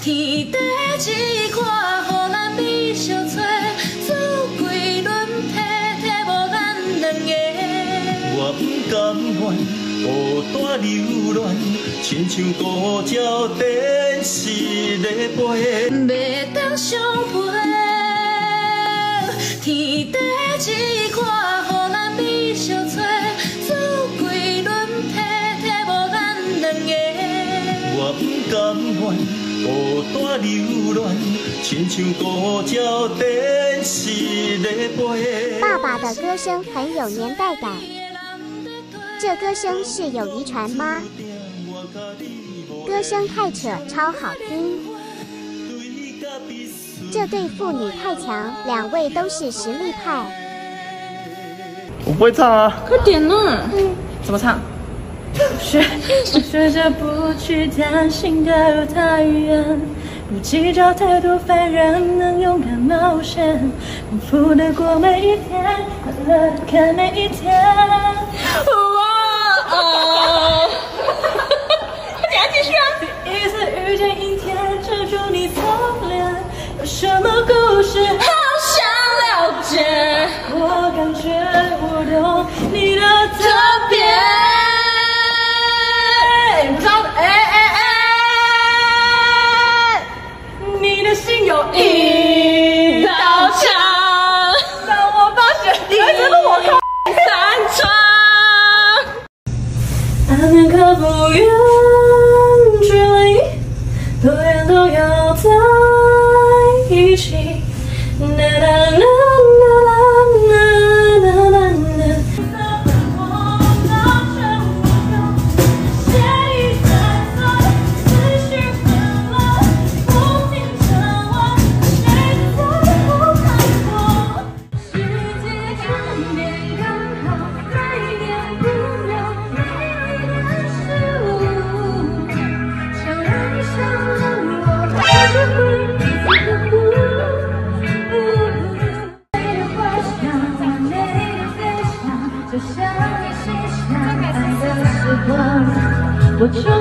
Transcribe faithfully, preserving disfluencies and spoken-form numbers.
天地一块，予咱美相找，做几轮体体无咱两个。 我不甘愿孤单流浪，亲像孤鸟电视咧飞， 袂当相陪。天地一块，予咱美相找，做几轮体体无咱两个。 我不甘愿。 孤单流浪，亲像孤鸟电视咧飞。 爸爸的歌声很有年代感，这歌声是有遗传吗？歌声太扯，超好听。这对父女太强，两位都是实力派。 我不会唱啊， 快点呢！嗯，怎么唱？ 学学着不去担心的太远，不计较太多烦人，能勇敢冒险，丰富的过每一天，快乐的看每一天。哇哦！快点继续啊！第一次遇见阴天，遮住你侧脸，有什么故事？好想了解。我感觉我懂你的特别。 哎哎哎！你的心有一道墙，让我发现你真的我靠三川。暗恋可不远距离，多远都要在一起。啦啦啦啦啦啦啦啦。 我就